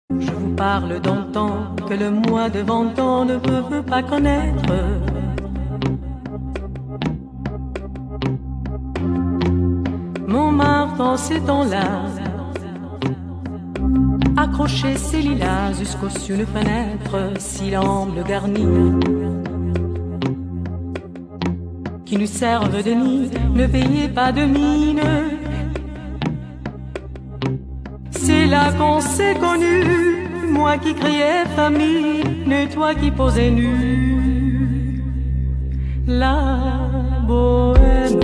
Je vous parle d'antan que le moi de vingt ans ne veut pas connaître. Montmartre en ces temps-là accrochait ses lilas jusqu'au-dessus d'une fenêtre, si l'amble garni qui nous servent de nid, ne payez pas de mine. C'est là qu'on s'est connus, moi qui criais famine, et toi qui posais nu. La bohème,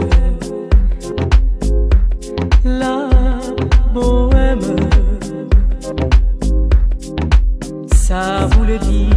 la bohème, ça vous le dit.